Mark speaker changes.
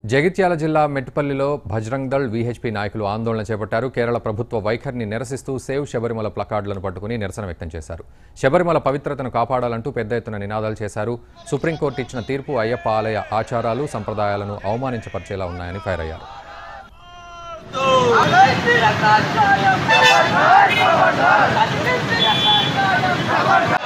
Speaker 1: జగిత్యాల జిల్లా మెట్పల్లిలో బజరంగ్ దళ్ VHP నాయకులు ఆందోళన చేపట్టారు. కేరళ ప్రభుత్వ వైఖరిని నిరసిస్తూ సేవ్ శబరిమల ప్లకార్డులను పట్టుకుని నిరసన వ్యక్తం చేశారు. శబరిమల పవిత్రతను కాపాడాలంటూ పెద్ద ఎత్తున నినాదాలు చేశారు. సుప్రీంకోర్టు ఇచ్చిన తీర్పు అయ్యప్ప ఆలయ ఆచారాలు సంప్రదాయాలను అవమానించపరిచేలా ఉన్నాయని ఫైర్ అయ్యారు.